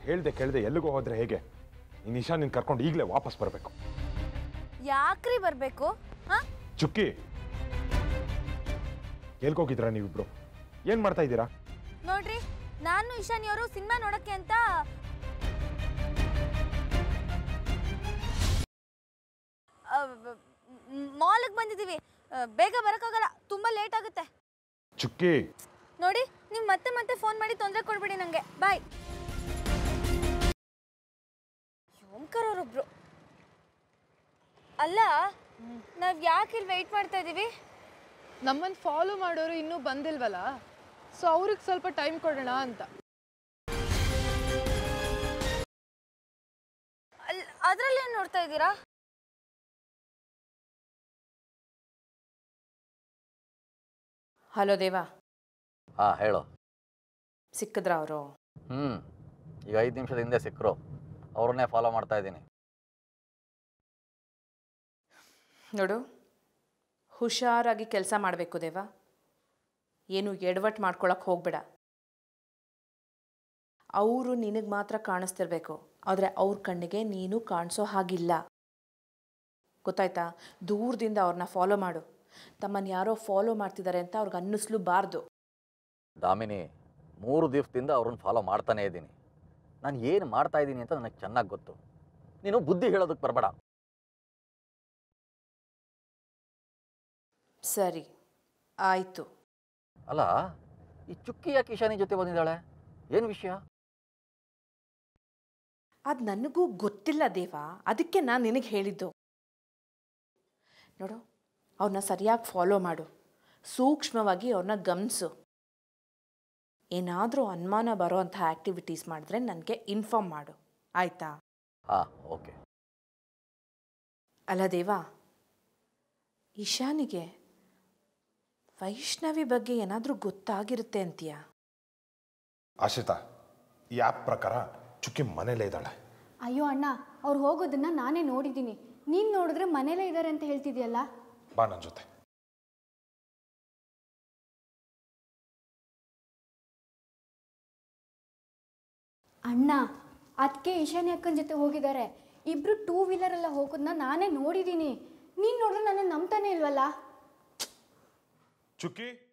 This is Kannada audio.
ಹೇಳ್ದೆ ಕೇಳ್ದೆ ಎಲ್ಲಿಗೋ ಹೋದ್ರೆ ಹೇಗೆ? ನೀನು ಇಶಾ ನಿನ್ ಕರ್ಕೊಂಡು ಈಗಲೇ ವಾಪಸ್ ಬರಬೇಕು. ಯಾಕ್ರಿ ಬರಬೇಕು? ಚುಕ್ಕಿ, ಎಲ್ಗೋಗಿದ್ರಾ ನೀವಿಬ್ರು? ಏನ್ ಮಾಡ್ತಾ ಇದ್ದೀರಾ? ನೋಡ್ರಿ, ನಾನು ಇಶಾನಿ ಅವರು ಸಿನಿಮಾ ನೋಡಕ್ಕೆ ಅಂತ ಮಾಲ್ಗೆ ಬಂದಿದ್ದೀವಿ. ಬೇಗ ಬರೋಕ್ಕಾಗಲ್ಲ, ತುಂಬ ಲೇಟ್ ಆಗುತ್ತೆ. ಚುಕ್ಕಿ ನೋಡಿ, ನೀವು ಮತ್ತೆ ಮತ್ತೆ ಫೋನ್ ಮಾಡಿ ತೊಂದರೆ ಕೊಡ್ಬೇಡಿ ನನಗೆ. ಬಾಯ್. ಓಂಕರ್ ಅವರೊಬ್ರು. ಅಲ್ಲ, ನಾವು ಯಾಕೆ ಇಲ್ಲಿ ವೆಯ್ಟ್ ಮಾಡ್ತಾ ಇದ್ದೀವಿ? ನಮ್ಮನ್ನು ಫಾಲೋ ಮಾಡೋರು ಇನ್ನೂ ಬಂದಿಲ್ವಲ್ಲ, ಸೊ ಅವ್ರಿಗೆ ಸ್ವಲ್ಪ ಟೈಮ್ ಕೊಡೋಣ ಅಂತ. ಅದರಲ್ಲಿ ಏನು ನೋಡ್ತಾ ಇದ್ದೀರಾ? ಹಲೋ ದೇವಾ. ಹಾಂ ಹೇಳು. ಸಿಕ್ಕಿದ್ರ ಅವರು? ಈಗ 5 ನಿಮಿಷದ ಹಿಂದೆ ಸಿಕ್ಕರು. ಅವ್ರನ್ನೇ ಫಾಲೋ ಮಾಡ್ತಾ ಇದ್ದೀನಿ. ನೋಡು, ಹುಷಾರಾಗಿ ಕೆಲಸ ಮಾಡಬೇಕು ದೇವಾ. ಏನು ಎಡವಟ್ಟು ಮಾಡ್ಕೊಳಕ್ಕೆ ಹೋಗ್ಬೇಡ. ಅವರು ನಿನಗೆ ಮಾತ್ರ ಕಾಣಿಸ್ತಿರ್ಬೇಕು, ಆದರೆ ಅವ್ರ ಕಣ್ಣಿಗೆ ನೀನು ಕಾಣಿಸೋ ಹಾಗಿಲ್ಲ. ಗೊತ್ತಾಯ್ತಾ? ದೂರದಿಂದ ಅವ್ರನ್ನ ಫಾಲೋ ಮಾಡು. ತಮ್ಮನ್ನು ಯಾರೋ ಫಾಲೋ ಮಾಡ್ತಿದ್ದಾರೆ ಅಂತ ಅವ್ರಿಗೆ ಅನ್ನಿಸ್ಲೂಬಾರ್ದು. ದಾಮಿನಿ, 3 ದಿವಸದಿಂದ ಅವ್ರನ್ನ ಫಾಲೋ ಮಾಡ್ತಾನೇ ಇದ್ದೀನಿ. ನಾನು ಏನು ಮಾಡ್ತಾ ಇದ್ದೀನಿ ಅಂತ ನನಗೆ ಚೆನ್ನಾಗಿ ಗೊತ್ತು. ನೀನು ಬುದ್ಧಿ ಹೇಳೋದಕ್ಕೆ ಬರಬೇಡ. ಸರಿ, ಆಯಿತು. ಅಲ್ಲ, ಈ ಚುಕ್ಕಿ ಯಾಕೆ ಇಶಾನಿ ಜೊತೆ ಬಂದಿದ್ದಾಳೆ? ಏನು ವಿಷಯ? ಅದು ನನಗೂ ಗೊತ್ತಿಲ್ಲ ದೇವಾ, ಅದಕ್ಕೆ ನಾನು ನಿನಗೆ ಹೇಳಿದ್ದು. ನೋಡು, ಅವ್ರನ್ನ ಸರಿಯಾಗಿ ಫಾಲೋ ಮಾಡು. ಸೂಕ್ಷ್ಮವಾಗಿ ಅವ್ರನ್ನ ಗಮನಿಸು. ಏನಾದರೂ ಅನುಮಾನ ಬರೋ ಅಂಥ ಆ್ಯಕ್ಟಿವಿಟೀಸ್ ಮಾಡಿದ್ರೆ ನನಗೆ ಇನ್ಫಾರ್ಮ್ ಮಾಡು, ಆಯಿತಾ? ಹಾಂ, ಓಕೆ. ಅಲ್ಲ ದೇವಾ, ಇಶಾನಿಗೆ ವೈಷ್ಣವಿ ಬಗ್ಗೆ ಏನಾದರೂ ಗೊತ್ತಾಗಿರುತ್ತೆ ಅಂತೀಯಾ? ಆಶ್ರಿತಾ, ಈ ಆ್ಯಪ್ ಪ್ರಕಾರ ಚುಕ್ಕಿ ಮನೇಲೇ ಇದ್ದಾಳೆ. ಅಯ್ಯೋ ಅಣ್ಣ, ಅವ್ರು ಹೋಗೋದನ್ನ ನಾನೇ ನೋಡಿದ್ದೀನಿ. ನೀನು ನೋಡಿದ್ರೆ ಮನೇಲೇ ಇದ್ದಾರೆ ಅಂತ ಹೇಳ್ತಿದ್ಯಲ್ಲ. ಬಾ ನನ್ನ ಜೊತೆ. ಅಣ್ಣ, ಅದಕ್ಕೆ ಇಶಾನಿ ಅಕ್ಕನ ಜೊತೆ ಹೋಗಿದ್ದಾರೆ. ಇಬ್ರು 2 ವೀಲರೆಲ್ಲ ಹೋಗೋದನ್ನ ನಾನೇ ನೋಡಿದ್ದೀನಿ. ನೀನು ನೋಡಿದ್ರೆ ನನ್ನ ನಂಬ್ತಾನೆ ಇಲ್ವಲ್ಲ. ಚುಕ್ಕಿ